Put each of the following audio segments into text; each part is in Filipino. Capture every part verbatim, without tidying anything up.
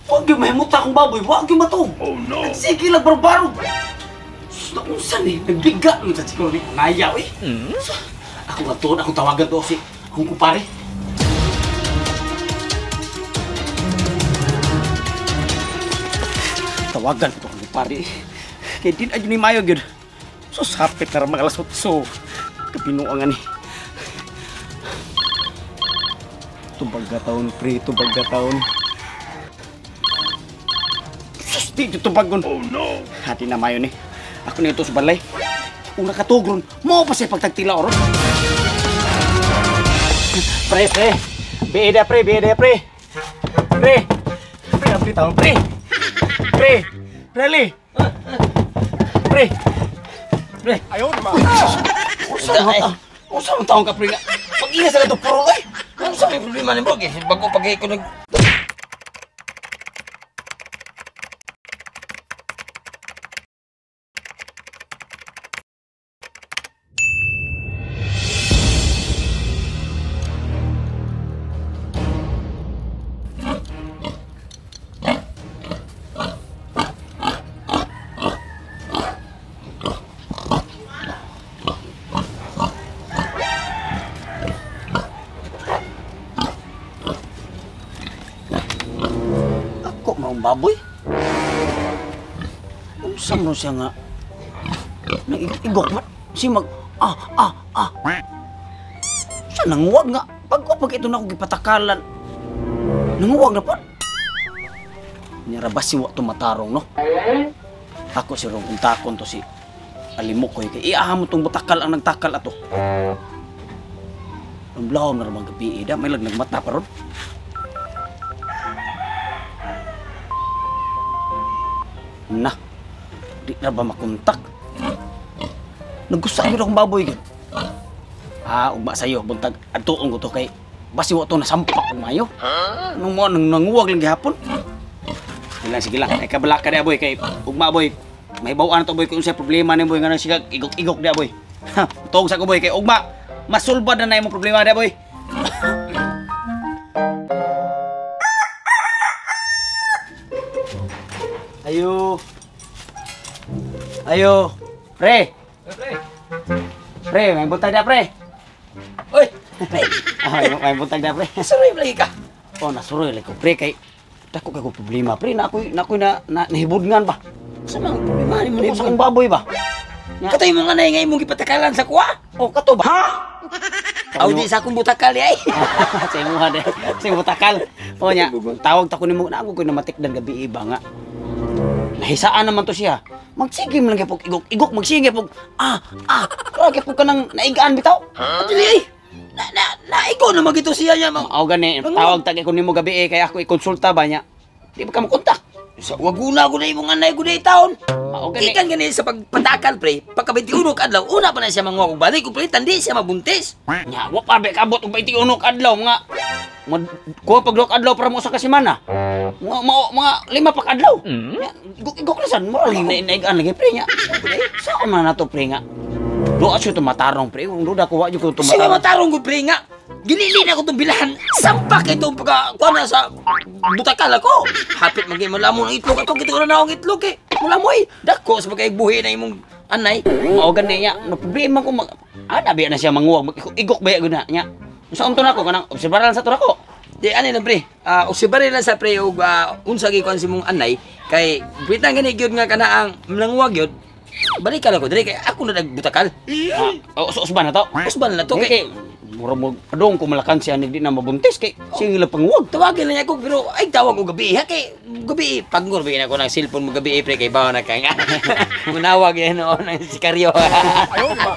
Huwag yung mahimot akong baboy, huwag yung matog. Oh no! Sige lang, barbaro. Naung saan eh, nagbiga naman sa siguro ni Naya eh. Hmm? Ako nga to, akong tawagan to si akong kupare. Tawagan ko akong kupare eh. Kaya din aja ni Mayo yun. So sapit na ramang alas otso. Kapinuangan eh. Tubaga taon, pre, tubaga taon. Susti, tubagon. Oh no! Hati na Mayo ni. Ako nito sa balay. Kung nakatugron, mo pa siya pagtagtila oron. Pre, pre. Beda, pre, beda, pre. Pre. Pre, apri taon, pre. Pre. Pre, li. Pre. Pre. Ayaw naman. Usa mo taon. Usa mo taon ka, pre. Pag-ingas na ito, puro, ay. Ano sa may problema ni Bog, eh? Bago pag ko nag... baboy? Saan mo siya nga? Nag-igok man? Si mag... Ah, ah, ah. Siya nanguwag nga. Pag ko pag ito na akong gipatakalan. Nanguwag na pa. Nirabas si Wak tumatarong, no? Ako si Rong untakon to si Alimok ko. Kaya iaha mo itong butakal ang nagtakal ato. Ang blahom na ramang gabi, Ida. May lag nagmata pa ron. Na, di na ba makontak? Nagusta ko akong baboy. Ah, ugma sa'yo, buntag atuon ko to kay basi wa to nasampak ng mayo. Nung mo nang nanguwag lang gihapon. Sige lang, sige lang. Ay kabala ka na boy kay ugma boy. May bawaan to boy kung sa problema ni boy nga nang sigag igok-igok dia boy. Tuog sa ko boy kay ugma masulbad na na imong problema dia boy. Ayo. Ayo. Pre. Pre. Pre, may buntag na pre. Oy. Ay, may buntag na pre. Suroy lagi ka. Oh, nasuroy lagi ko pre kay dako kay ko problema pre na ako na ako na, na nahibudngan ba. Sa mga problema ni mo ni sa baboy ba? Katay mo nga na ngay mong gipatakalan sa kuha. Oh, kato ba? Ha? Audi sa akong butakal ay. Sa imuha de. Sa butakal. O nya, tawag ta ko nimo na ako ko na matikdan gabi iba nga. Nahisaan naman to siya. Magsigim lang kay pug igok-igok magsigim pug ah ah. Kaya pug kanang naigaan bitaw. Dili ay. Na na naigo na magito siya nya. Aw gani tawag ta kay ko nimo gabi kay ako ikonsulta ba nya. Di ba ka mo kontak? Sa waguna ko na imong anay ko na taon. Mao gani. Ikan gani sa pagpatakal pre. Pagka-twenty-one adlaw una pa na siya manguha og balik ko pre tandi siya mabuntis. Nya wa pa be kabot og twenty-one adlaw nga. Kuha pag dok adlaw para mo sa kasimana. Mga mga lima pa kadlaw. Igok-igok na san mo rin naigaan lagi pre nya. Saan man nato pre nga. Do asyo to matarong pre. Ung duda ko wa jud ko to matarong. Sige matarong ko pre nga. Ginili na ko itong bilahan. Sampak itong pagka... Kuha na sa... butakal ako. Hapit magay malamo ng itlog. Ito, kita ko na naong itlog eh. Mula mo eh. Dako sa pagkaibuhi na imong anay. Maogan na niya. No problema ko mag... Ah, nabiya na siya manguwag. Igok ba yun na niya. Saan to na ako? Kanang obserbaran sa to na ko. Di, ano lang pre. Uh, obserbaran lang sa pre. Og uh, unsagi ko si mong anay. Kay... Bitang gani yun nga ka na ang... Manguwag yun. Balik ka lang ko. Dali kay ako na nagbutakal. Ah, uh, usban na to? Usban na to. Kay... Mura mo padong ko malakan siya hindi na mabuntis kay sige lang panguwag. Tawagin lang ako pero ay tawag ko gabi ha kay gabi pagngor bigyan ako ng cellphone mo gabi pre kay bawa na kay nga. Munawag yan no ng sikaryo. Ayo ba.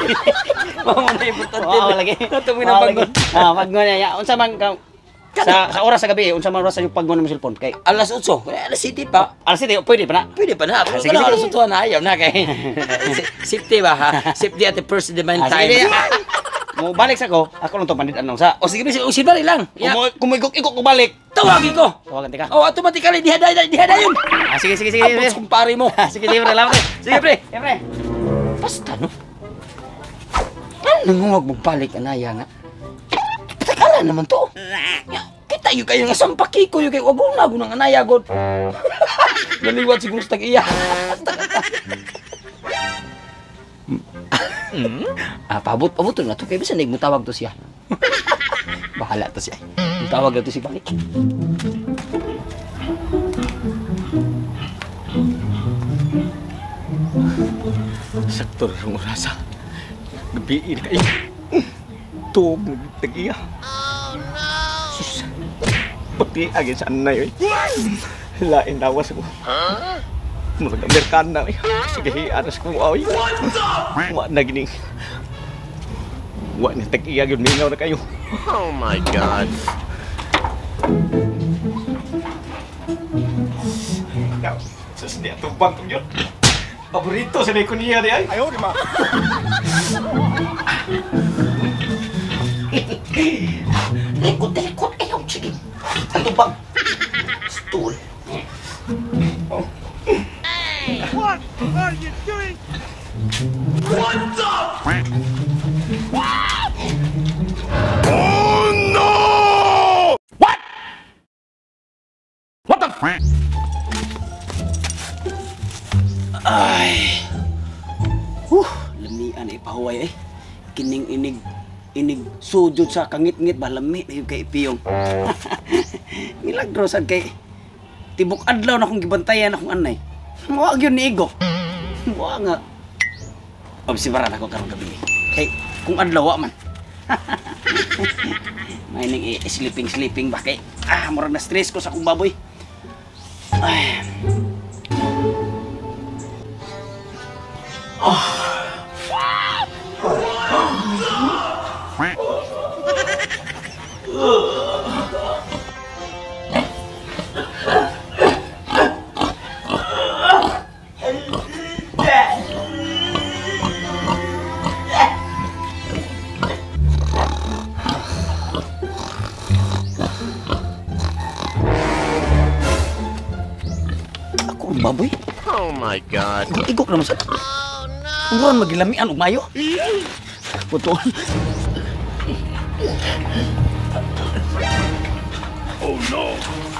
Mamo na importante. Wow lagi. Tuwi na pagngor. Ah pagngor niya unsa man ka sa sa oras sa gabi unsa man oras sa yung pagngor ng cellphone kay alas otso alas siyete pa. Alas siyete pwede pa na. Pwede pa na. Pero sige alas otso na ayaw na kay safety ba ha. Safety at the first demand time. Mo balik sa ko, ako lang to pandit anong sa. O sige, usin balik lang. Kung igok-igok ko balik, tawagin ko. Tawagan tika. Oh, automatically dihaday dihadayon. Ah, sige sige sige. Abot kumpare mo. Sige, sige pre, salamat. Sige pre. Sige pre. Basta no. Ano nangungog mo balik anaya nga. Patakalan naman to. Kita yung kayo nga sampaki ko yung kayo. Wag na, gunang anaya, God. Naliwat siguro sa tag-iya. Hmm? Ah, pabot, pabot na to. Kaya bisa na mo tawag to siya. Bahala to siya. Tawag na to si Balik. Saktor ang orasa. Gabi na kayo. Tuog na tag-iya. Oh no! Sus. Pati agin sa anay. Lain dawas ko. Huh? Murag Amerikana. Sige, aras ko. Ay. Wa na gining. Wa na tag-iya yun. Mingaw na kayo. Oh my God. Sus, di atubang ko yun. Paborito sa ko niya di ay. Ayaw, di ma. Likot, likot. Ayaw, sige. Atubang. Stool. Oh. What are you doing? What the? Oh no! What? What the? Ay. Huh, lamian ay pahuway eh. Kining inig inig sujud sa kangit-ngit balami ayo kay Piyong. Milagro sad kay tibok adlaw na akong gibantayan akong anay. Wa gyud ni Igo. Wa nga. Obserbaran ako karong gabi. Kay kung adlaw wa man. May ning sleeping sleeping ba kay ah murag na stress ko sa akong baboy. Ay. Oh. Ako ang baboy? Oh my God. Igok naman sa... Umuran magilamian, umayo. Puto. Oh no.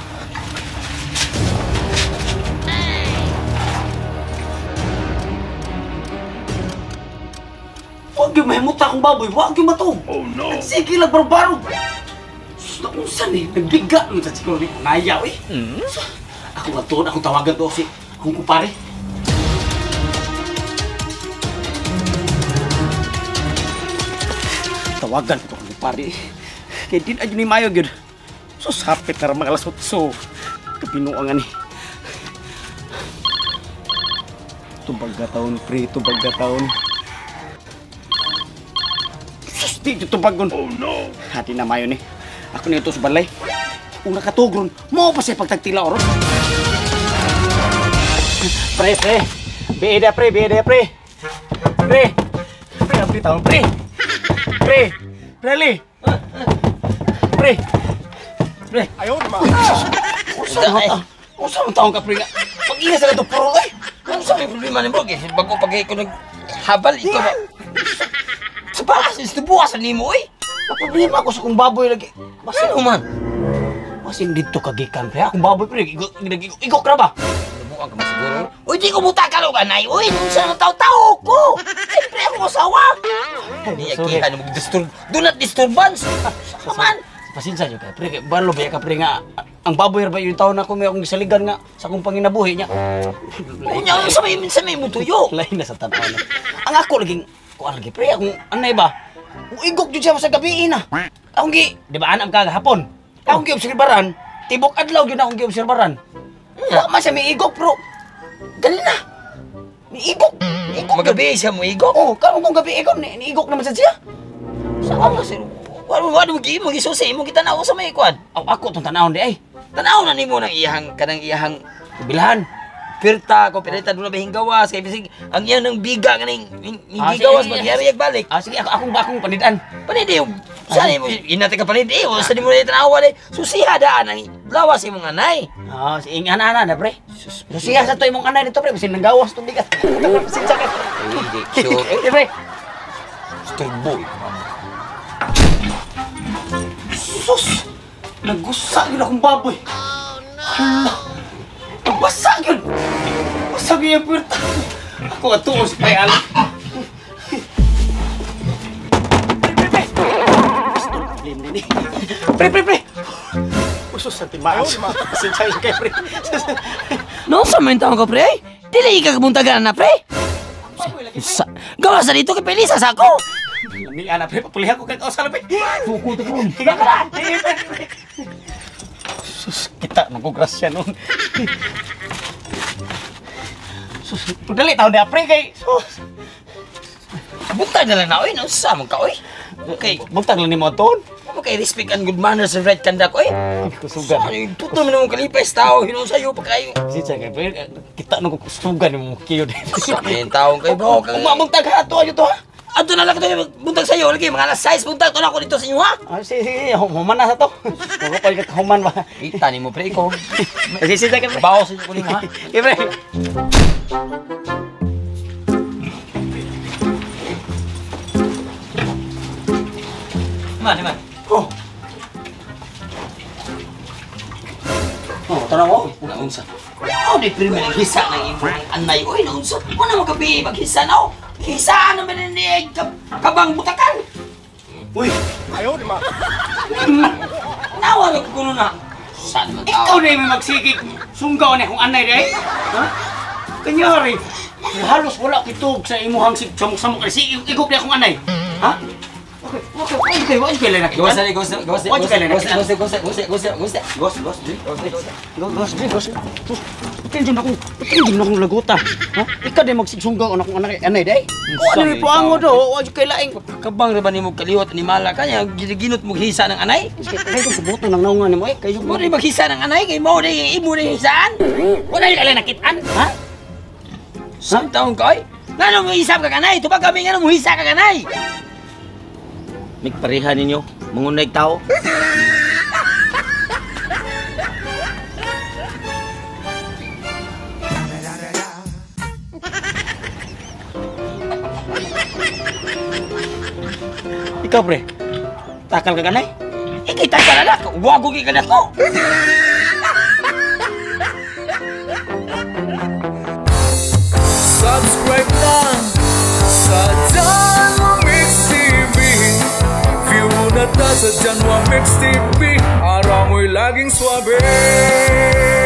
Huwag yung mahimuta akong baboy, huwag yung matog. Oh no. Sige lang, barbaro. Sus, nakunsan eh, nagbiga naman sa siguro ni Nayaw eh. Hmm? Ako nga to, akong tawagan to si akong kumpare. Tawagan ko akong kumpare. Kaya din ayo ni Mayo yun. Sus, hapit na mga alas otso. Kapinuangan eh. Tubaga taon, pre, tubaga taon. Sus, di tubagon. Oh no. Hati na Mayo ni. Ako nito sa balay. Kung nakatugron, mo pa siya pagtagtila oron. Pre, pre. Beda, pre, beda, pre. Pre. Pre, pre, taon, pre. Pre. Pre, li. Pre. Pre. Ayaw naman. Usa mo Usa mo taong ka, pre nga. Pag-iya sa ito, puro ay. Ano sa may problema ni Bro? Bago pag ko naghabal, ikaw ba? Sa bakas, istubukasan ni mo eh. Ang problema ko sa kong baboy lagi. Ano man? Masin dito kagikan, pre. Akong baboy, pre. Igok na ba? Subukan ka man siguro. Uy, di ko buta ka lugan, ay. Uy, nung sa tao-tao ko. Siyempre ako masawa. Hindi, Sorry. akihan mo disturb. Do not disturbance. Saka man. Pasensya nyo kay pre. Balo ba ka, pre nga. Ang baboy ba yung taon ako may akong saligan nga sa kong panginabuhi niya. Unya, sa may, sa may mo tuyo. Lain na sa tanaw na. Ang ako laging, kuha lagi pre, akong anay ba? Igok dyan siya sa gabi na. Akong gi, di ba anam ka hapon? Akong gi obserbaran, tibok adlaw yun akong gi obserbaran. Wala man siya may igok bro. Galing na. May igok. May igok. Magabi siya mo, Igo. Oo, karong kong gabi igok, ni igok naman sa siya. Saan mo, sir? Wala mo, mo gi mo gisusi mo kita na sa may kwan. Ako, ako itong tanawon di ay. Tanaw na nimo nang iyahang kanang iyahang Bilahan. pirta ko pirita do na bahing gawas kay bisig ang iyan ng biga kaning Ah, hindi gawas sige. magyari balik. Ah, sige, ako, akong akong panidaan. Panidi, saan mo, inate ka panidi, o sa di mo na itanawa di, susiha daan ang lawas imong anay. Ah, si ing ana na pre. Siya sa to imong anay dito pre, bisin nanggawas to bigat. Pasensya ka. Hindi, sure. Eh, pre. Sturboy. Sus. Nagusa yun akong baboy. Hala. Nagbasa yun. Basag yun yung puwerta. Ako nga tuon si Pai Alan. Pre, pre, pre. Gusto na problem din eh. Pre, pre, pre. Usos sa timaas. Sinsay kay pre. Noon sa main taon ko, pre? Dili ka kabuntagan na, pre? Sa, gawa sa dito kay Pelisa sa ako. Lami ana pre, papulihan ko kay Oscar pre. Suko to ko. Higa ka na. Sus, kita nagograsya nun. Sus, pudali taon na pre kay. Sus. Buntag na lang na, oy. Nausa mo ka, oy. Okay. Buntag lang ni mo ton. Ano kay respect and good manners and right conduct, oy? Kusugan. Saan yung tuto mo naman kalipes tao, hinon sa'yo pa kayo. Sinsay kay pre, kita nung kusugan mo kiyo din. Saan yung taong kayo, bro? Umabuntag ha to ayo to ha. Ato na lang ito yung buntag sa'yo, lagi mga alas sais buntag, ito na ako dito sa inyo, ha? Ah, sige, sige, human na sa to. Huwag pa ka human ba. Kita ni mo, pre, ikaw. Sige, sige, pre. Bawo sa inyo ko mo, ha? Okay, pre. Man, man. Oh. Oh, tara mo. Naunsa. Oh, di pirmi naghisa ng imong anay. Uy, naunsa. Wala mo kapi maghisa na, oh. Hisa naman ni kabang butakan. Uy, Ayaw, di ma. Nawa na kuno na. Saan man ikaw tao? na yung magsigig. Sunggaw na kung anay day. Ha? Kanyari. Halos wala kitog sa imuhang sig samok-samok. Sige, igop na akong anay. Ha? Okay, okay, okay, okay, okay, lang Gawas na, gawas na, gawas na, What's gawas na, going on? gawas na, gawas na, gawas na, gawas na, gawas na, gawas na. Gos, gos, di. Gos, di, gos. Patinjin ako, patinjin akong laguta. Ha? Ikaw din magsigsunggaw na kung anay, anay day. O ano yung puango do? Wag kay laing. Kabang ra ba nimo kaliwat ni mala kanya ginaginot mo hisa ng anay? Kaya kung subuto ng naungan ni mo eh. Kayo Mo rin maghisa ng anay kay mo rin imo rin hisaan. Wala ni kala nakitaan, ha? Sa taong ka oy. Ngano mo hisab ka kanay? Tubag kami ngano mo hisa ka kanay? Migpareha ninyo, mangunay tao. Ikaw pre, takal ka kanay? Ikita ka na lang, wago ki ka na ko. Subscribe na sa Janwa Mix T V. View na ta sa Janwa Mix T V. Araw mo'y laging swabe.